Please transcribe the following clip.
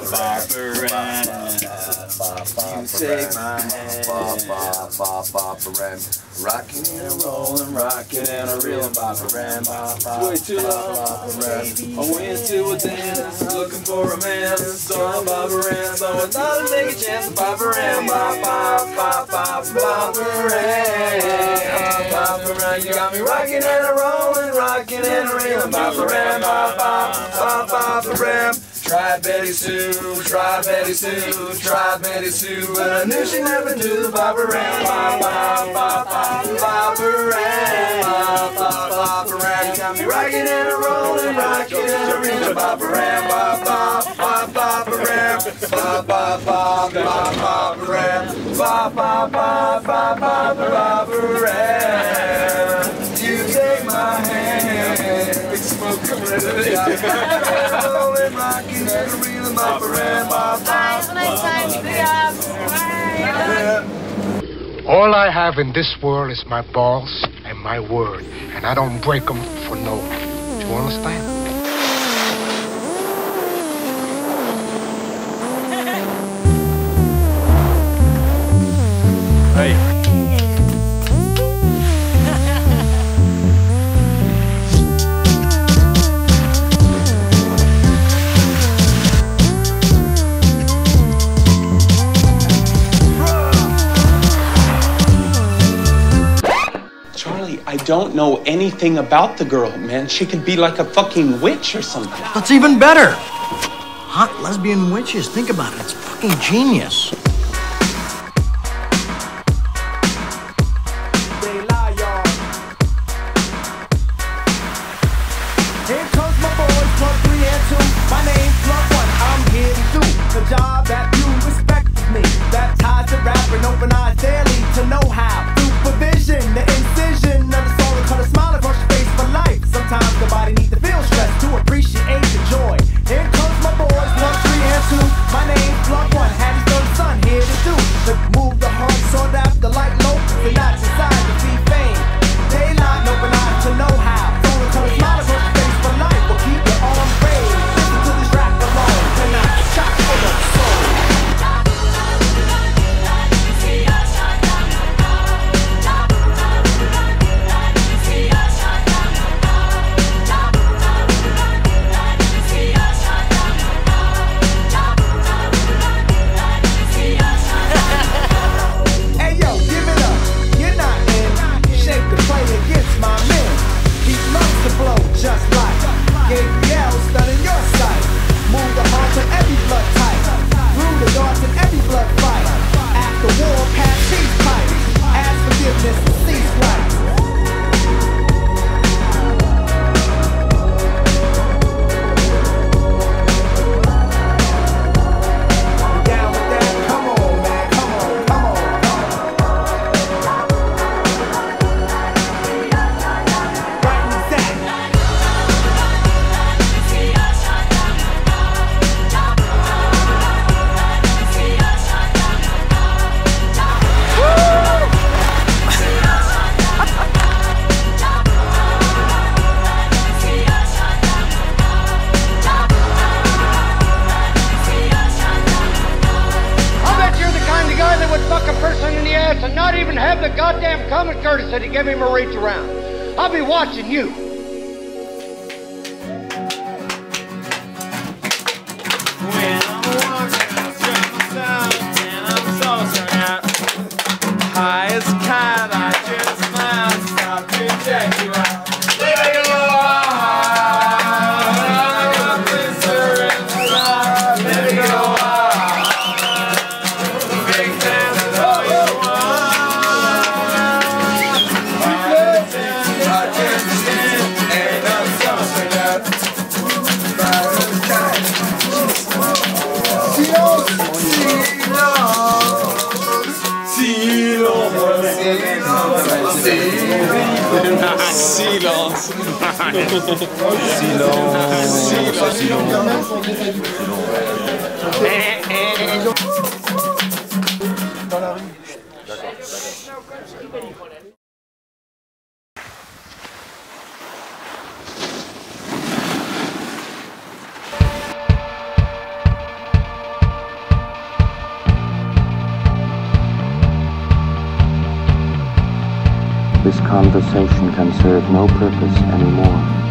You take my hand, rockin' and a rollin', rockin' and a reelin', way too long. I went to a dance, looking for a man, saw Barbara Ann, so I thought I'd take a chance with Barbara Ann, Barbara Ann, you got me rockin' and a rollin', rockin' and a reelin', Barbara Ann, Barbara Ann. Tried Betty Sue, tried Betty Sue, tried Betty Sue, but I knew she never knew Barbara Ann, Barbara Ann, Barbara Ann. You got me rockin' and a rollin', rockin' and a reelin', Barbara Ann, Barbara Ann, Barbara Ann, Barbara Ann. You take my hand, big smoke coming out of it. Rollin', rockin' and a reelin', Barbara Ann, Have a nice time. See ya. Bye. All I have in this world is my balls and my word, and I don't break them for no one. Do you understand? Hey. I don't know anything about the girl, man. She could be like a fucking witch or something. That's even better. Hot lesbian witches. Think about it. It's fucking genius. They lie, y'all. Here comes my boys, plug 3 and 2. My name's plug 1. I'm here to do the job that you expect of me. Baptized the rapper, open eyes daily to know how. Supervision, the incision of the soul, and color smile across your face for life. Sometimes the body needs to feel stressed to appreciate the joy. Here comes my boys, plug 3 and 2. My name's plug 1, Hattie's third son, here to do to move the heart, sort out the light low, the knots inside to see fame. Daylight, open eyes to know how. Soul and color smile across your face for life. Will keep your arms raised. Listen to this rap alone, tonight, shot for the soul. Just like Gabriel stunning your sight. Move the heart to every blood type. Through the darts in every blood fight. After war, past peace pipe. Ask forgiveness, cease life. Down with that, come on, man, come on, come on, come on. Right with that. Fuck a person in the ass and not even have the goddamn common courtesy to give him a reach around. I'll be watching you. When I'm walking, I stress myself, and I'm saucering out. High as a kite, I just smile, stop to check you out. There you are. There you are. Silence. Dans la rue. This conversation can serve no purpose anymore.